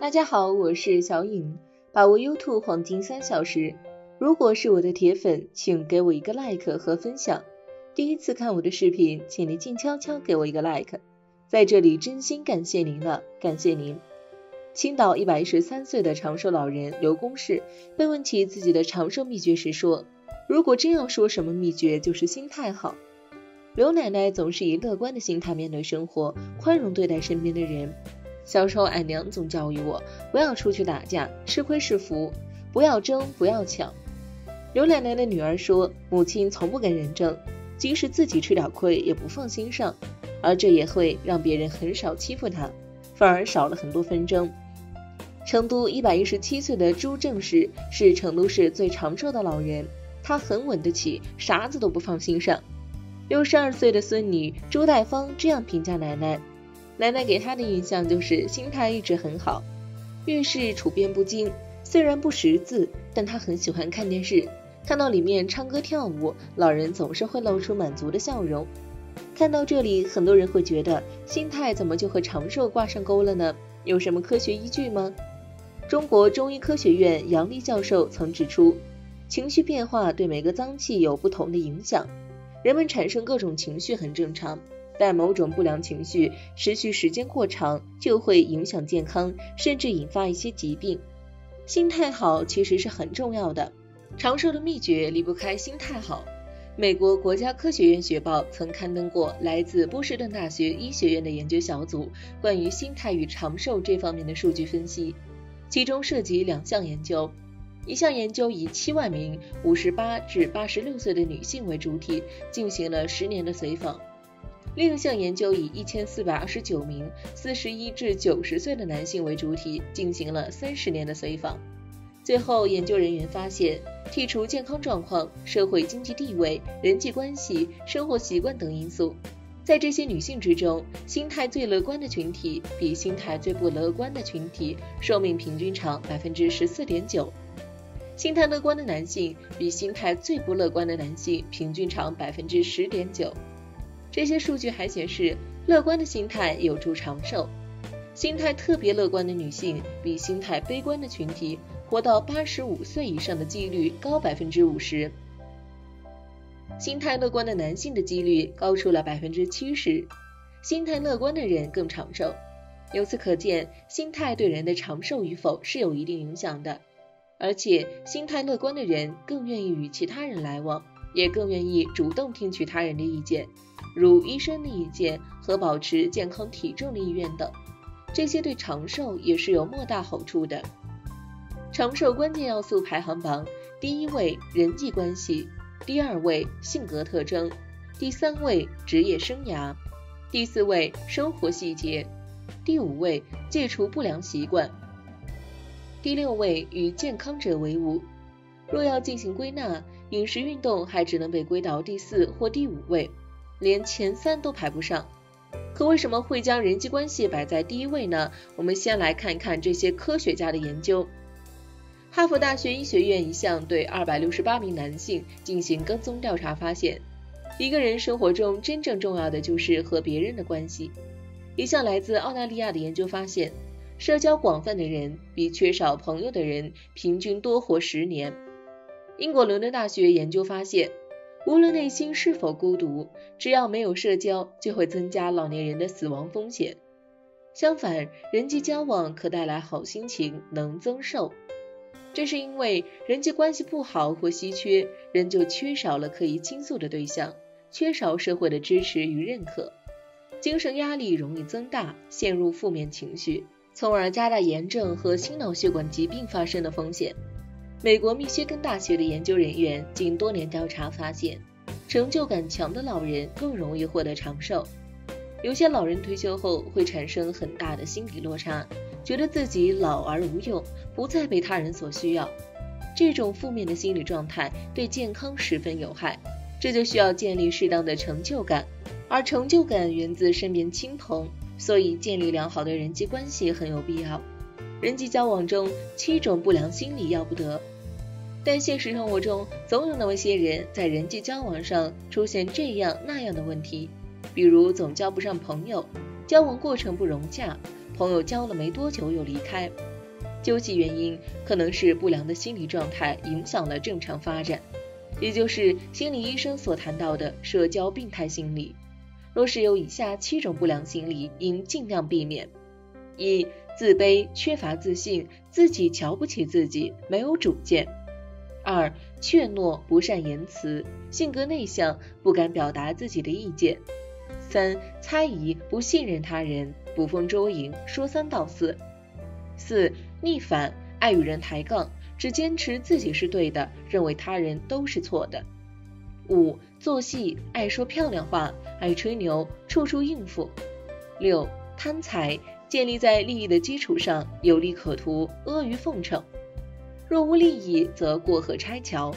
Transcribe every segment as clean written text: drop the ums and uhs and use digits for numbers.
大家好，我是小颖，把握 YouTube 黄金3小时。如果是我的铁粉，请给我一个 like 和分享。第一次看我的视频，请你静悄悄给我一个 like。在这里真心感谢您了，感谢您。青岛113岁的长寿老人刘公士被问起自己的长寿秘诀时说，如果真要说什么秘诀，就是心态好。刘奶奶总是以乐观的心态面对生活，宽容对待身边的人。小时候俺娘总教育我，不要出去打架，吃亏是福，不要争，不要抢。刘奶奶的女儿说，母亲从不跟人争，即使自己吃点亏也不放心上，而这也会让别人很少欺负她，反而少了很多纷争。成都117岁的朱正士是成都市最长寿的老人，他很稳得起，啥子都不放心上。62岁的孙女朱代芳这样评价奶奶，奶奶给她的印象就是心态一直很好，遇事处变不惊，虽然不识字，但她很喜欢看电视，看到里面唱歌跳舞，老人总是会露出满足的笑容。看到这里，很多人会觉得心态怎么就和长寿挂上钩了呢？有什么科学依据吗？中国中医科学院杨丽教授曾指出，情绪变化对每个脏器有不同的影响，人们产生各种情绪很正常，但某种不良情绪持续时间过长，就会影响健康，甚至引发一些疾病。心态好其实是很重要的，长寿的秘诀离不开心态好。美国国家科学院学报曾刊登过来自波士顿大学医学院的研究小组关于心态与长寿这方面的数据分析，其中涉及2项研究。一项研究以7万名58至86岁的女性为主体，进行了10年的随访。另一项研究以1429名41至90岁的男性为主体，进行了30年的随访。最后，研究人员发现，剔除健康状况、社会经济地位、人际关系、生活习惯等因素，在这些女性之中，心态最乐观的群体比心态最不乐观的群体寿命平均长 14.9%。心态乐观的男性比心态最不乐观的男性平均长 10.9%。这些数据还显示，乐观的心态有助长寿。心态特别乐观的女性比心态悲观的群体活到85岁以上的几率高 50%。心态乐观的男性的几率高出了 70%， 心态乐观的人更长寿。由此可见，心态对人的长寿与否是有一定影响的。而且心态乐观的人更愿意与其他人来往，也更愿意主动听取他人的意见，如医生的意见和保持健康体重的意愿等，这些对长寿也是有莫大好处的。长寿关键要素排行榜，第1位人际关系，第2位性格特征，第3位职业生涯，第4位生活细节，第5位戒除不良习惯，第6位与健康者为伍。若要进行归纳，饮食运动还只能被归到第4或第5位，连前3都排不上。可为什么会将人际关系摆在第1位呢？我们先来看看这些科学家的研究。哈佛大学医学院一项对268名男性进行跟踪调查发现，一个人生活中真正重要的就是和别人的关系。一项来自澳大利亚的研究发现，社交广泛的人比缺少朋友的人平均多活10年。英国伦敦大学研究发现，无论内心是否孤独，只要没有社交，就会增加老年人的死亡风险。相反，人际交往可带来好心情，能增寿。这是因为人际关系不好或稀缺，人就缺少了可以倾诉的对象，缺少社会的支持与认可，精神压力容易增大，陷入负面情绪，从而加大炎症和心脑血管疾病发生的风险。美国密歇根大学的研究人员经多年调查发现，成就感强的老人更容易获得长寿。有些老人退休后会产生很大的心理落差，觉得自己老而无用，不再被他人所需要。这种负面的心理状态对健康十分有害，这就需要建立适当的成就感，而成就感源自身边亲朋，所以建立良好的人际关系很有必要。人际交往中7种不良心理要不得，但现实生活中总有那么些人在人际交往上出现这样那样的问题，比如总交不上朋友，交往过程不融洽，朋友交了没多久又离开， 究其原因，可能是不良的心理状态影响了正常发展，也就是心理医生所谈到的社交病态心理。若是有以下7种不良心理，应尽量避免： 1. 自卑，缺乏自信，自己瞧不起自己，没有主见。 2. 怯懦，不善言辞，性格内向，不敢表达自己的意见。 3. 猜疑，不信任他人，捕风捉影，说三道四。 4. 逆反，爱与人抬杠，只坚持自己是对的，认为他人都是错的。 5. 做戏，爱说漂亮话，爱吹牛，处处应付。 6. 贪财，建立在利益的基础上，有利可图，阿谀奉承，若无利益则过河拆桥。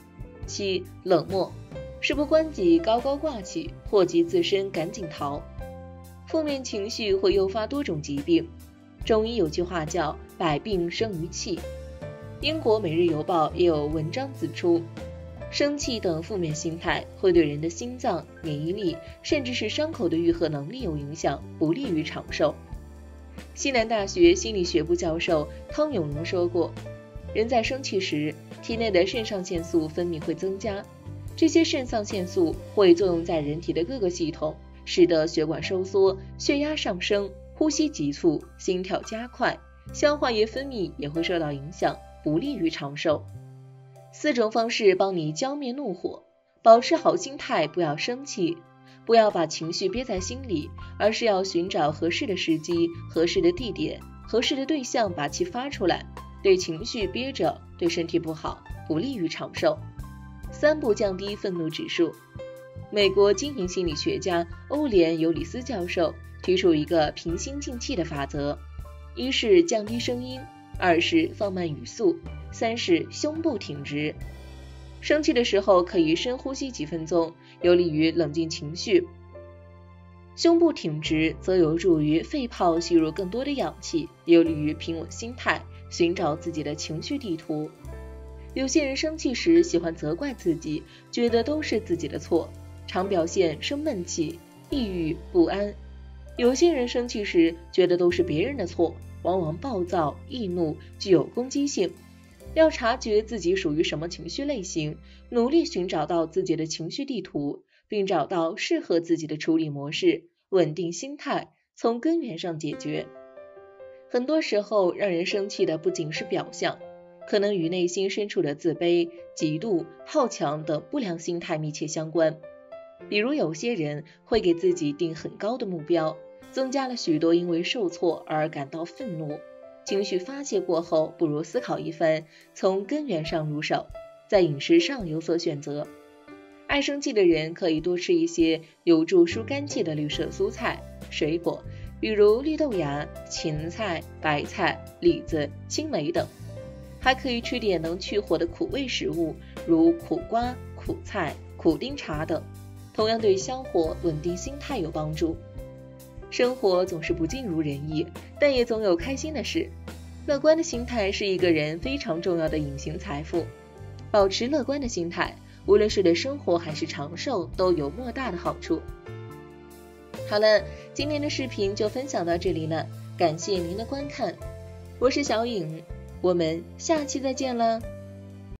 7. 冷漠，事不关己，高高挂起，祸及自身，赶紧逃。负面情绪会诱发多种疾病，中医有句话叫百病生于气。英国每日邮报也有文章指出，生气等负面心态会对人的心脏、免疫力，甚至是伤口的愈合能力有影响，不利于长寿。西南大学心理学部教授汤永荣说过，人在生气时，体内的肾上腺素分泌会增加，这些肾上腺素会作用在人体的各个系统，使得血管收缩，血压上升，呼吸急促，心跳加快，消化液分泌也会受到影响，不利于长寿。4种方式帮你浇灭怒火，保持好心态，不要生气，不要把情绪憋在心里，而是要寻找合适的时机、合适的地点、合适的对象，把气发出来。对情绪憋着，对身体不好，不利于长寿。3步降低愤怒指数。美国经营心理学家欧连尤里斯教授提出一个平心静气的法则：1是降低声音，2是放慢语速，3是胸部挺直。生气的时候可以深呼吸几分钟，有利于冷静情绪。胸部挺直则有助于肺泡吸入更多的氧气，有利于平稳心态，寻找自己的情绪地图。有些人生气时喜欢责怪自己，觉得都是自己的错，常表现生闷气、抑郁不安。有些人生气时觉得都是别人的错，往往暴躁易怒，具有攻击性。要察觉自己属于什么情绪类型，努力寻找到自己的情绪地图，并找到适合自己的处理模式，稳定心态，从根源上解决。很多时候让人生气的不仅是表象，可能与内心深处的自卑、嫉妒、好强等不良心态密切相关。比如有些人会给自己定很高的目标，增加了许多因为受挫而感到愤怒。情绪发泄过后，不如思考一番，从根源上入手，在饮食上有所选择。爱生气的人可以多吃一些有助疏肝气的绿色蔬菜、水果，比如绿豆芽、芹菜、白菜、李子、青梅等。还可以吃点能去火的苦味食物，如苦瓜、苦菜、苦丁茶等，同样对消火、稳定心态有帮助。生活总是不尽如人意，但也总有开心的事。乐观的心态是一个人非常重要的隐形财富。保持乐观的心态，无论是对生活还是长寿，都有莫大的好处。好了，今天的视频就分享到这里了，感谢您的观看，我是小颖，我们下期再见了。